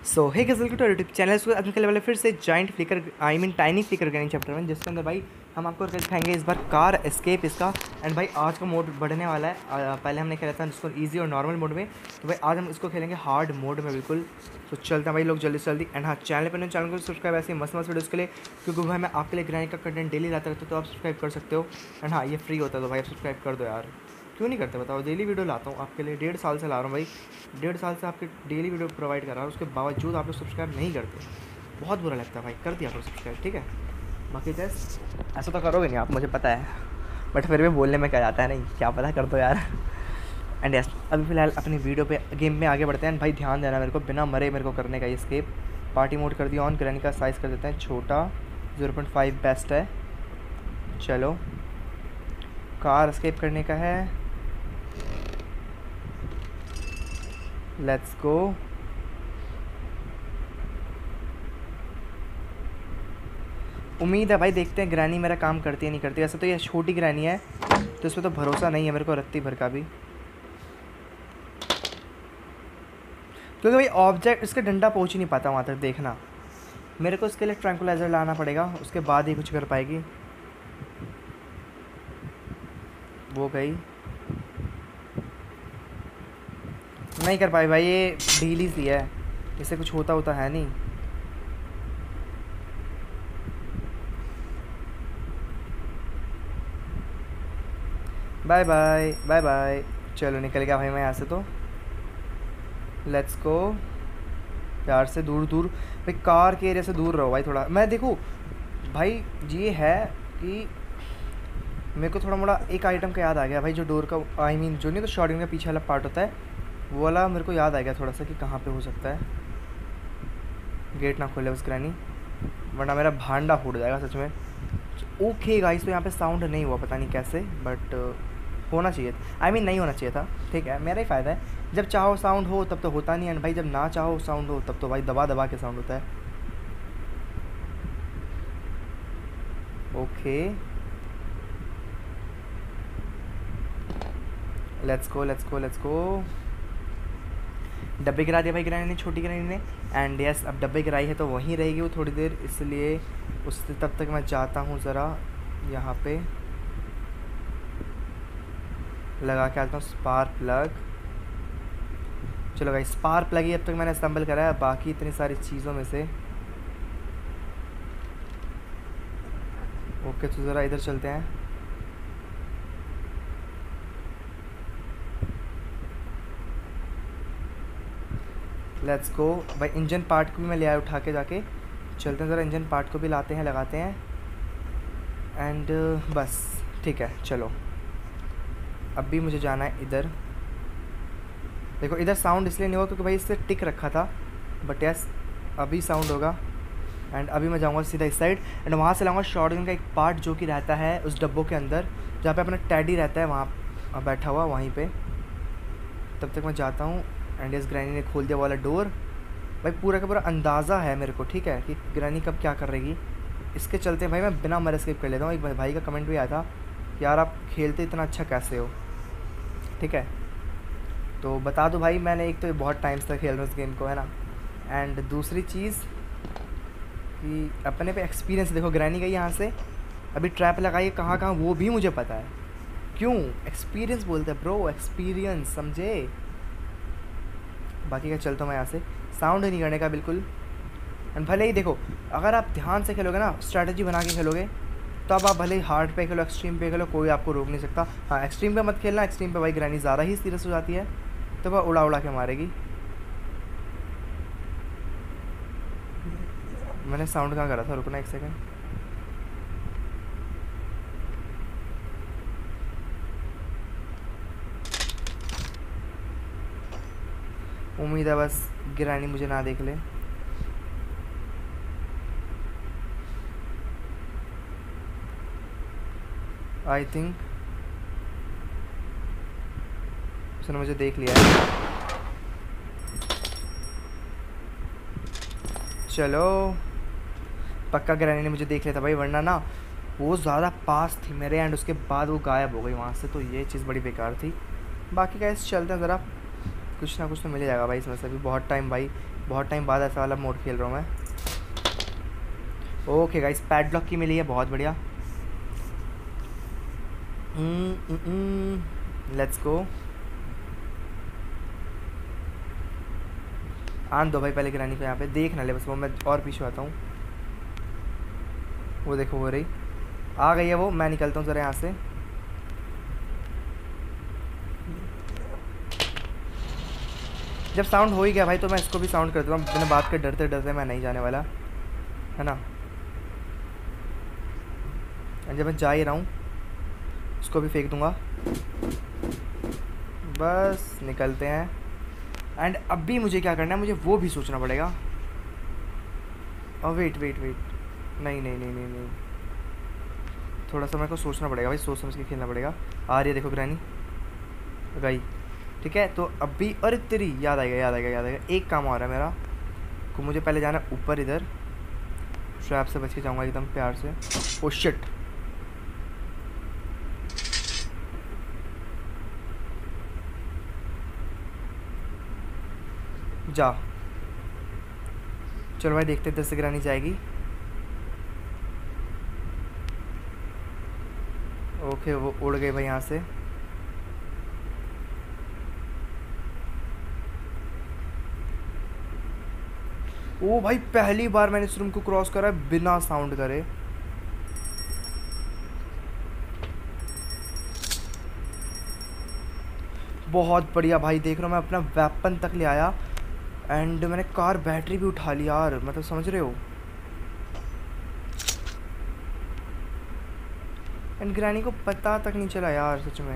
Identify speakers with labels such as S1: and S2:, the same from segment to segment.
S1: So hey guys to YouTube channel को आज खेलने वाले फिर से joint flicker tiny flicker gang chapter 1 जिसके अंदर भाई हम आपको दिखाएंगे इस बार कार एस्केप इसका। एंड भाई आज का मोड बढ़ने वाला है। पहले हमने खेला था इसको इजी और नॉर्मल मोड में, तो भाई आज हम इसको खेलेंगे हार्ड मोड में बिल्कुल। तो चलते हैं भाई लोग जल्दी से जल्दी। एंड हाँ, चैनल को सब्सक्राइब ऐसे मस्त मस्त वीडियोज़ के लिए, क्योंकि भाई मैं आपके लिए ग्रैनी का कंटेंट डेली लाता रहता हूँ, तो आप सब्सक्राइब कर सकते हो। एंड हाँ, ये फ्री होता है तो भाई आप सब्सक्राइब कर दो यार, क्यों नहीं करते बताओ। डेली वीडियो लाता हूँ आपके लिए, 1.5 साल से ला रहा हूँ भाई, 1.5 साल से आपके डेली वीडियो प्रोवाइड कर रहा हूँ, उसके बावजूद आप लोग सब्सक्राइब नहीं करते। बहुत बुरा लगता है भाई, कर दिया करो सब्सक्राइब, ठीक है। बाकी जैस ऐसा तो करोगे नहीं आप, मुझे पता है, बट फिर भी बोलने में क्या जाता है, नहीं क्या पता, कर दो यार। एंड यस, अभी फ़िलहाल अपनी वीडियो पे गेम में आगे बढ़ते हैं। भाई ध्यान देना मेरे को, बिना मरे मेरे को करने का ये स्केप। पार्टी मोड कर दिया ऑन, ग्रैनी का साइज़ कर देते हैं छोटा, 0.5 बेस्ट है। चलो, कार एस्केप करने का है, लेट्स गो। उम्मीद है भाई, देखते हैं ग्रैनी मेरा काम करती है नहीं करती। वैसे तो ये छोटी ग्रैनी है तो इस पर तो भरोसा नहीं है मेरे को रत्ती भर का भी, क्योंकि भाई ऑब्जेक्ट इसका डंडा पहुंच ही नहीं पाता वहाँ तक। देखना, मेरे को इसके लिए ट्रैंकुलाइजर लाना पड़ेगा, उसके बाद ही कुछ कर पाएगी। वो गई, नहीं कर पाई भाई, ये ढीली सी है, इससे कुछ होता है नहीं। Bye bye bye bye. चलो निकल गया भाई मैं यहाँ से, तो लेट्स गो। यार से दूर दूर भाई, कार के एरिया से दूर रहो भाई थोड़ा। मैं देखो भाई, ये है कि मेरे को थोड़ा मोड़ा एक आइटम का याद आ गया भाई, जो डोर का जो नहीं तो शॉटगन का पीछे वाला पार्ट होता है, वो वाला मेरे को याद आ गया थोड़ा सा कि कहाँ पे हो सकता है। गेट ना खोले उस ग्रैनी, वरना मेरा भांडा फूट जाएगा सच में। ओके गाइस, तो यहाँ पे साउंड नहीं हुआ, पता नहीं कैसे, बट होना चाहिए था। नहीं होना चाहिए था, ठीक है, मेरा ही फ़ायदा है। जब चाहो साउंड हो तब तो होता नहीं है भाई, जब ना चाहो साउंड हो तब तो भाई दबा दबा के साउंड होता है। Okay, let's go let's go let's go. डब्बे गिरा दिया भाई ग्रैनी ने, छोटी ग्रैनी ने। एंड यस, अब डब्बे गिराई है तो वहीं रहेगी वो थोड़ी देर, इसलिए उससे तब तक मैं जाता हूँ ज़रा यहाँ पे लगा के आता हूँ स्पार्क प्लग। चलो भाई, स्पार्क प्लग ही अब तक मैंने असेंबल करा है, बाकी इतनी सारी चीज़ों में से। ओके, तो ज़रा इधर चलते हैं। लेट्स गो भाई, इंजन पार्ट को भी मैं ले आया उठा के, जाके चलते हैं ज़रा, इंजन पार्ट को भी लाते हैं, लगाते हैं। एंड बस ठीक है, चलो अब भी मुझे जाना है इधर। देखो इधर साउंड इसलिए नहीं होगा क्योंकि भाई इससे टिक रखा था, बट यस अभी साउंड होगा। एंड अभी मैं जाऊँगा सीधा इस साइड, एंड वहाँ से लाऊंगा शॉटगन का एक पार्ट जो कि रहता है उस डब्बों के अंदर, जहाँ पे अपना टैडी रहता है, वहाँ बैठा हुआ वहीं पे। तब तक मैं जाता हूँ। एंड इस ग्रैनी ने खोल दिया वाला डोर। भाई पूरा का पूरा अंदाज़ा है मेरे को, ठीक है, कि ग्रैनी कब क्या कर रहेगी। इसके चलते भाई मैं बिना मरे स्किप कर लेता हूँ। एक भाई का कमेंट भी आया था कि यार आप खेलते इतना अच्छा कैसे हो, ठीक है, तो बता दो भाई, मैंने एक तो बहुत टाइम से खेल रहा हूँ इस गेम को, है ना। एंड दूसरी चीज़ कि अपने पे एक्सपीरियंस देखो, ग्रैनी गई यहाँ से, अभी ट्रैप लगाई कहाँ कहाँ वो भी मुझे पता है। क्यों एक्सपीरियंस बोलते हैं ब्रो, एक्सपीरियंस, समझे। बाकी का चलता हूँ मैं यहाँ से, साउंड नहीं करने का बिल्कुल। एंड भले ही देखो, अगर आप ध्यान से खेलोगे ना, स्ट्रैटेजी बना के खेलोगे, तो अब आप भले ही हार्ड पे खेलो, एक्सट्रीम पे खेलो, कोई आपको रोक नहीं सकता। हाँ, एक्सट्रीम पे मत खेलना, एक्सट्रीम पे भाई ग्रैनी ज़्यादा ही सीरियस हो जाती है, तो वह उड़ा उड़ा के मारेगी। मैंने साउंड कहाँ करा था, रुकना एक सेकंड। उम्मीद है बस ग्रैनी मुझे ना देख ले। आई थिंक उसने मुझे देख लिया है। चलो, पक्का ग्रैनी ने मुझे देख लिया था भाई, वरना ना वो ज़्यादा पास थी मेरे, एंड उसके बाद वो गायब हो गई वहाँ से, तो ये चीज़ बड़ी बेकार थी। बाकी का चलते हैं ज़रा, कुछ ना कुछ तो मिल जाएगा भाई इसमें से भी। बहुत टाइम भाई, बहुत टाइम बाद ऐसा वाला मोड खेल रहा हूँ मैं। ओके गाइस, पैडलॉक की मिली है, बहुत बढ़िया। Let's go. आन दो भाई पहले ग्रैनी को यहाँ पे, देख ना ले बस वो, मैं और पीछे आता हूँ। वो देखो, वो रही, आ गई है वो। मैं निकलता हूँ ज़रा यहाँ से। जब साउंड हो ही गया भाई तो मैं इसको भी साउंड कर दूँगा, बिना बात के डरते डरते मैं नहीं जाने वाला, है ना। जब मैं जा ही रहा हूँ इसको भी फेंक दूँगा। बस निकलते हैं। एंड अभी मुझे क्या करना है, मुझे वो भी सोचना पड़ेगा। और वेट वेट वेट, नहीं नहीं नहीं नहीं नहीं, थोड़ा सा मेरे को सोचना पड़ेगा भाई, सोच समझ के खेलना पड़ेगा। आ रही है देखो ग्रैनी, गई। ठीक है, तो अभी, अरे तेरी, याद आएगा याद आएगा याद आएगा। एक काम आ रहा है मेरा को, मुझे पहले जाना ऊपर इधर, ट्रैप से बच के जाऊँगा एकदम प्यार से। ओ शिट, जा। चलो भाई देखते 10 से ग्रैनी जाएगी। ओके, वो उड़ गई भाई यहाँ से। ओ भाई, पहली बार मैंने इस रूम को क्रॉस करा बिना साउंड करे। बहुत बढ़िया भाई, देख रहा हूँ मैं अपना वेपन तक ले आया। एंड मैंने कार बैटरी भी उठा ली यार, मतलब समझ रहे हो। एंड ग्रैनी को पता तक नहीं चला यार सच में।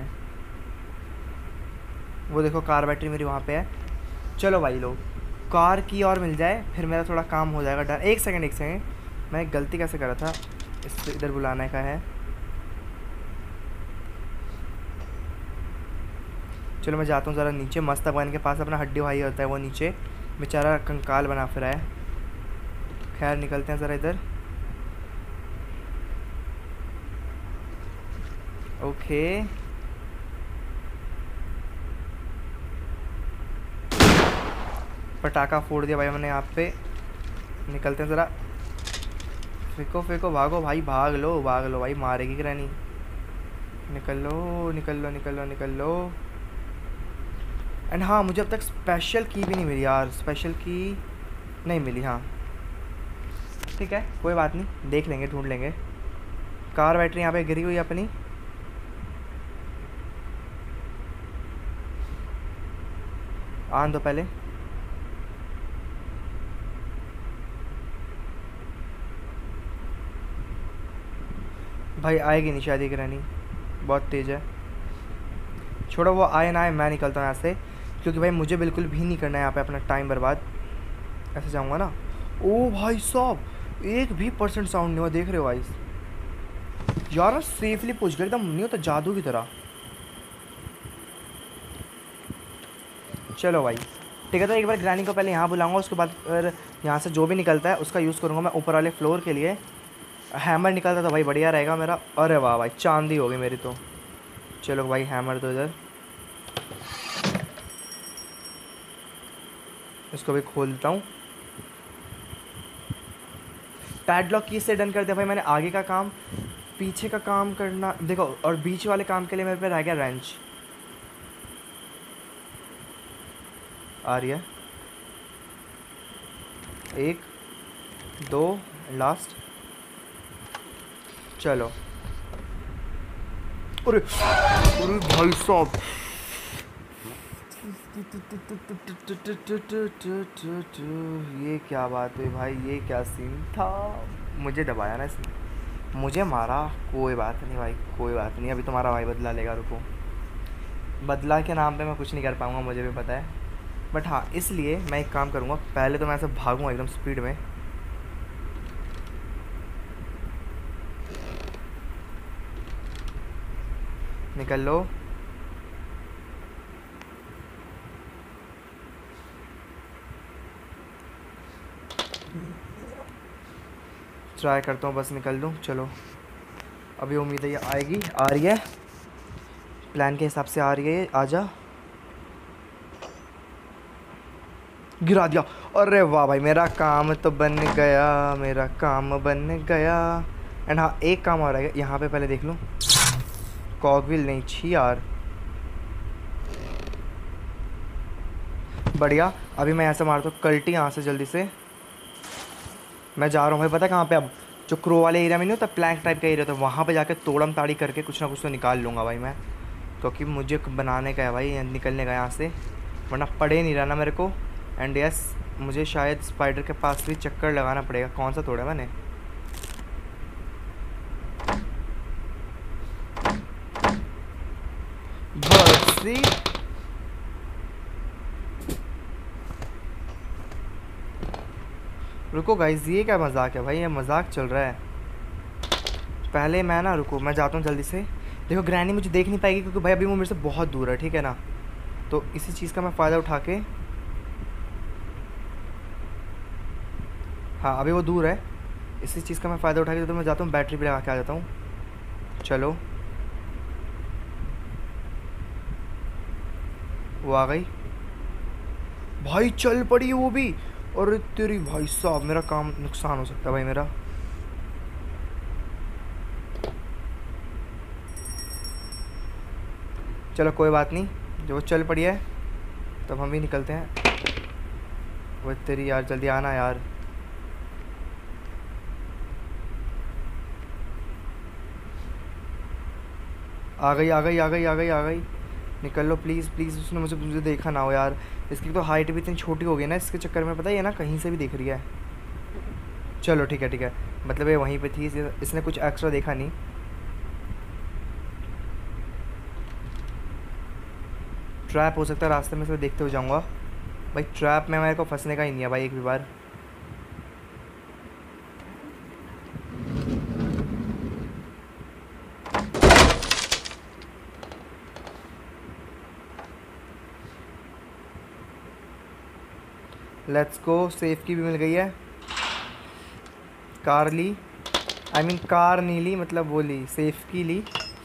S1: वो देखो कार बैटरी मेरी वहाँ पे है। चलो भाई लोग, कार की और मिल जाए फिर मेरा थोड़ा काम हो जाएगा डर। एक सेकंड मैं गलती कैसे करा था, इससे इधर बुलाने का है। चलो मैं जाता हूँ ज़रा नीचे, मस्त भगवान के पास अपना हड्डी भाई होता है वो नीचे, बेचारा कंकाल बना फिरा है। खैर निकलते हैं ज़रा इधर। ओके, पटाखा फोड़ दिया भाई मैंने यहाँ पे। निकलते हैं ज़रा, फेंको फेंको, भागो भाई, भाग लो भाई, मारेगी ग्रैनी। निकल लो निकल लो निकल लो निकल लो। एंड हाँ, मुझे अब तक स्पेशल की भी नहीं मिली यार, स्पेशल की नहीं मिली। हाँ ठीक है, कोई बात नहीं, देख लेंगे, ढूंढ लेंगे। कार बैटरी यहाँ पे गिरी हुई अपनी। आन दो पहले। भाई आएगी नहीं शायद ये ग्रैनी, बहुत तेज़ है। छोड़ो वो आए ना आए, मैं निकलता हूँ यहाँ से, क्योंकि भाई मुझे बिल्कुल भी नहीं करना है यहाँ पे अपना टाइम बर्बाद। ऐसे जाऊँगा ना। ओ भाई साहब, 1% साउंड नहीं हुआ, देख रहे हो भाई यार, मैं सेफली पहुँच गया एकदम, नहीं होता जादू की तरह। चलो भाई ठीक है, तो एक बार ग्रैनी को पहले यहाँ बुलाऊंगा, उसके बाद फिर यहाँ से जो भी निकलता है उसका यूज़ करूँगा मैं ऊपर वाले फ्लोर के लिए। हैमर निकलता तो भाई बढ़िया रहेगा मेरा। अरे वाह भाई, चांदी हो गई मेरी तो। चलो भाई हैमर तो इधर, इसको भी खोल देता हूँ। पैडलॉक की से डन कर दिया भाई मैंने। आगे का काम, पीछे का काम करना देखो, और बीच वाले काम के लिए मेरे पे रह गया रेंच। आ रही है, 1 2 लास्ट। चलो, अरे अरे भाई साहब, ये क्या बात है भाई, ये क्या सीन था। मुझे दबाया ना इसने, मुझे मारा। कोई बात नहीं भाई, कोई बात नहीं, अभी तुम्हारा भाई बदला लेगा, रुको। बदला के नाम पे मैं कुछ नहीं कर पाऊँगा, मुझे भी पता है। बट हाँ, इसलिए मैं एक काम करूँगा, पहले तो मैं ऐसे भागूँगा एकदम स्पीड में। निकल लो। ट्राई करता हूँ बस निकल दूँ। चलो अभी उम्मीद है ये आएगी, आ रही है, प्लान के हिसाब से आ रही है, आ जा। गिरा दिया। अरे वाह भाई, मेरा काम तो बन गया, मेरा काम बन गया। एंड हाँ, एक काम और है यहाँ पे, पहले देख लूँ। कॉकविल नहीं, छी यार। बढ़िया, अभी मैं ऐसे मारता हूँ कल्टी यहाँ से जल्दी से। मैं जा रहा हूँ भाई, पता है कहाँ पे अब? जो क्रो वाले एरिया में नहीं होता, प्लैंक टाइप का एरिया, तो वहाँ पे जाके तोड़म ताड़ी करके कुछ ना कुछ तो निकाल लूँगा भाई मैं, क्योंकि मुझे बनाने का है भाई, निकलने का यहाँ से, वरना पड़े नहीं रहना मेरे को। एंड यस, मुझे शायद स्पाइडर के पास भी चक्कर लगाना पड़ेगा। कौन सा तोड़ा मैंने? बर्सी। रुको गाइस, ये क्या मजाक है भाई? ये मजाक चल रहा है। पहले मैं ना, रुको मैं जाता हूँ जल्दी से। देखो ग्रैनी मुझे देख नहीं पाएगी, क्योंकि भाई अभी वो मेरे से बहुत दूर है, ठीक है ना? तो इसी चीज़ का मैं फ़ायदा उठा के, हाँ अभी वो दूर है, इसी चीज़ का मैं फ़ायदा उठा के तो मैं जाता हूँ, बैटरी भी लगा के आ जाता हूँ। चलो, वो आ गई भाई, चल पड़ी वो भी। और तेरी भाई साहब, मेरा काम नुकसान हो सकता है भाई मेरा। चलो कोई बात नहीं, जो वो चल पड़ी है तब हम भी निकलते हैं। वो तेरी यार, जल्दी आना यार। आ गई आ गई आ गई आ गई आ गई। निकल लो प्लीज़ प्लीज़, उसने मुझे देखा ना हो यार। इसकी तो हाइट भी इतनी छोटी हो गई ना, इसके चक्कर में पता ही है ना, कहीं से भी दिख रही है। चलो ठीक है ठीक है, मतलब ये वहीं पे थी, इसने कुछ एक्स्ट्रा देखा नहीं। ट्रैप हो सकता है रास्ते में से, देखते हुए जाऊँगा भाई। ट्रैप में मेरे को फंसने का ही नहीं है भाई, एक भी बार। लेट्स गो, सेफ की भी मिल गई है। कार ली, आई मीन कार नहीं ली, मतलब वो ली, सेफ की ली।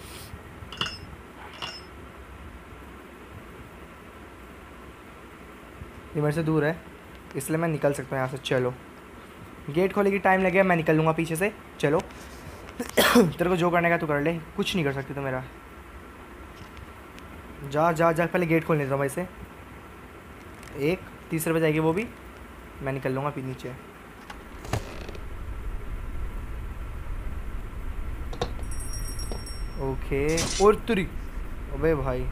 S1: ये मेरे से दूर है, इसलिए मैं निकल सकता हूँ यहाँ से। चलो, गेट खोले की टाइम लगे, मैं निकल लूँगा पीछे से। चलो तेरे को जो करने का तू कर ले, कुछ नहीं कर सकती तो मेरा। जा जा जा, पहले गेट खोल लेता हूँ भाई से। एक तीसरे पे जाएगी वो भी, मैं निकल लूँगा फिर नीचे। ओके, और तुरी, अबे भाई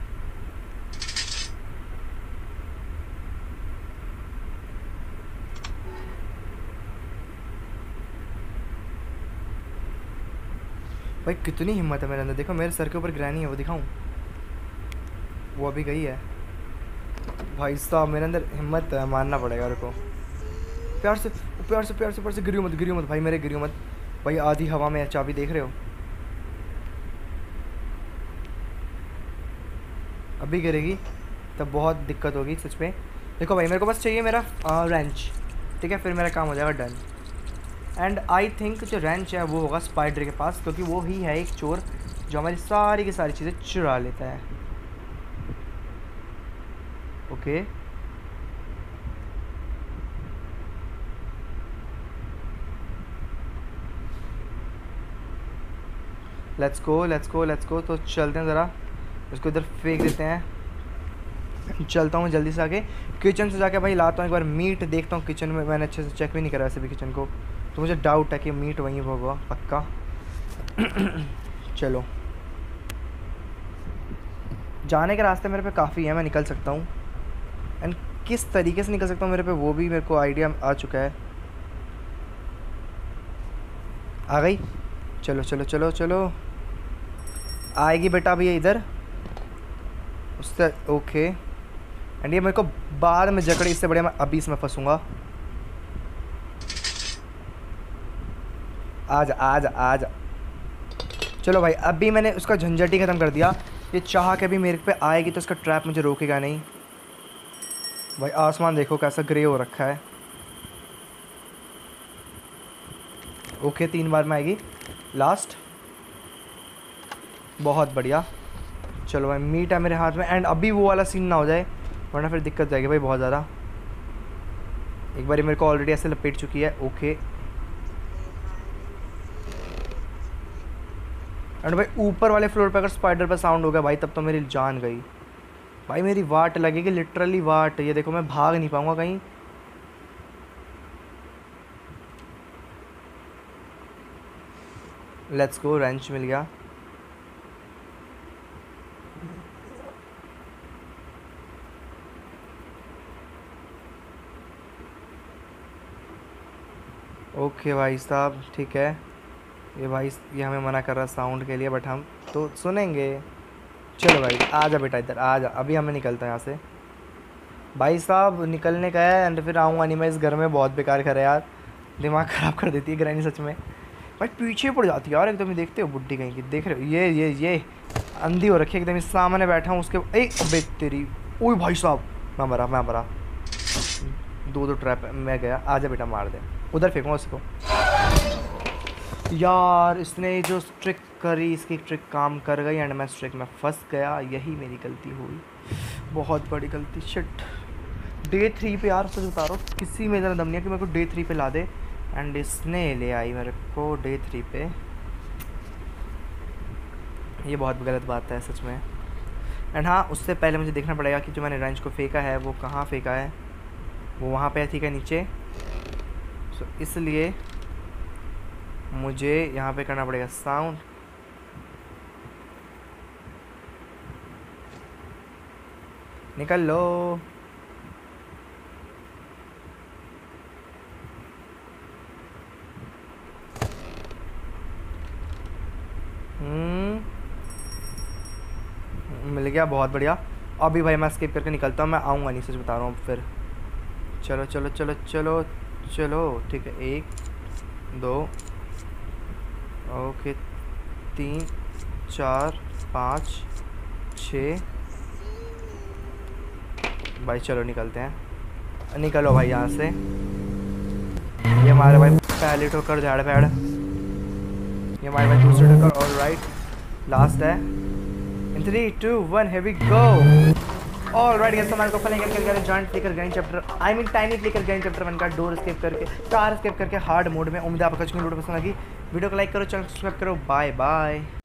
S1: भाई कितनी हिम्मत है मेरे अंदर। देखो मेरे सर के ऊपर ग्रैनी है, वो दिखाऊं? वो अभी गई है भाई साहब, मेरे अंदर हिम्मत है, मानना पड़ेगा मेरे को। प्यार से प्यार से प्यार से प्यार से, गिरियो मत गिरियो मत भाई मेरे, गिरियो मत भाई। आधी हवा में चाबी देख रहे हो, अभी गिरेगी तब बहुत दिक्कत होगी सच में। देखो भाई, मेरे को बस चाहिए मेरा रेंच, ठीक है? फिर मेरा काम हो जाएगा डन। एंड आई थिंक जो रेंच है वो होगा स्पाइडर के पास, क्योंकि वो ही है एक चोर जो हमारी सारी की सारी चीज़ें चुरा लेता है। Okay, let's go let's go let's go. तो चलते हैं ज़रा, उसको इधर फेंक देते हैं। चलता हूँ जल्दी से आगे, किचन से जाके भाई लाता हूँ एक बार मीट, देखता हूँ किचन में। मैंने अच्छे से चेक भी नहीं करा वैसे भी किचन को, तो मुझे डाउट है कि मीट वहीं होगा पक्का। चलो, जाने के रास्ते मेरे पे काफ़ी है, मैं निकल सकता हूँ। एंड किस तरीके से निकल सकता हूँ मेरे पे वो भी मेरे को आइडिया आ चुका है। आ गई, चलो चलो चलो चलो, आएगी बेटा अभी ये इधर उससे। ओके, एंड ये मेरे को बाद में जकड़े, इससे बढ़िया मैं अभी इसमें फंसूँगा। आज आज आज, चलो भाई, अभी मैंने उसका झंझट ही ख़त्म कर दिया। ये चाह के भी मेरे पे आएगी तो उसका ट्रैप मुझे रोकेगा नहीं। भाई आसमान देखो कैसा ग्रे हो रखा है। ओके, 3 बार में आएगी लास्ट, बहुत बढ़िया। चलो भाई, मीट है मेरे हाथ में। एंड अभी वो वाला सीन ना हो जाए, वरना फिर दिक्कत जाएगी भाई बहुत ज़्यादा। एक बार मेरे को ऑलरेडी ऐसे लपेट चुकी है। ओके एंड भाई ऊपर वाले फ्लोर पे अगर स्पाइडर पे साउंड हो गया भाई तब तो मेरी जान गई भाई, मेरी वाट लगेगी लिटरली वाट। ये देखो मैं भाग नहीं पाऊंगा कहीं। लेट्स गो, रेंच मिल गया। ओके भाई साहब ठीक है। ये भाई ये हमें मना कर रहा है साउंड के लिए, बट हम तो सुनेंगे। चलो भाई आ जा बेटा, इधर आ जा। अभी हमें निकलता है यहाँ से भाई साहब, निकलने का है। एंड फिर आऊँगा नहीं मैं इस घर में। बहुत बेकार घर है यार, दिमाग ख़राब कर देती है ग्रैनी सच में भाई। पीछे पड़ जाती है यार एकदम ही। देखते हो बुड्ढी कहीं की, देख रहे हो? ये अंधी हो रखी है एकदम। इस सामने बैठा हूँ उसके। अबे तेरी, ओए भाई साहब मैं मरा। दो ट्रैप मैं गया। आजा बेटा मार दे, उधर फेंकूँगा उसको। यार इसने जो ट्रिक करी, इसकी ट्रिक काम कर गई एंड मैं इस ट्रिक में फंस गया। यही मेरी गलती हुई, बहुत बड़ी गलती। शिट। डे 3 पे यार सच बता रहा हूँ, किसी में इतना दम नहीं है कि मेरे को डे 3 पे ला दे। एंड इसने ले आई मेरे को डे 3 पे। ये बहुत गलत बात है सच में। एंड हाँ, उससे पहले मुझे देखना पड़ेगा कि जो मैंने रेंच को फेंका है वो कहाँ फेंका है। वो वहाँ पे ठीक है नीचे। सो इसलिए मुझे यहाँ पे करना पड़ेगा साउंड। निकल लो। मिल गया, बहुत बढ़िया। अभी भाई मैं स्किप करके निकलता हूँ, मैं आऊँगा नहीं सच बता रहा हूँ फिर। चलो चलो चलो चलो चलो ठीक है। 1 2 ओके 3 4 5 6 भाई चलो निकलते हैं। निकलो भाई यहाँ से। ये हमारे भाई पहले ठोकर झाड़ पैड़, ये हमारे भाई दूसरे ठोकर। और राइट लास्ट है। In 3 2 1 here we go। Alright guys, हमारे को fun joint flicker grind chapter, I mean tiny flicker grind chapter 1 का डोर एस्केप करके, कार एस्केप करके हार्ड मोड में। उम्मीद है आपको अच्छी वीडियो पसंद लगी। वीडियो को लाइक करो, चैनल सब्सक्राइब करो। Bye bye.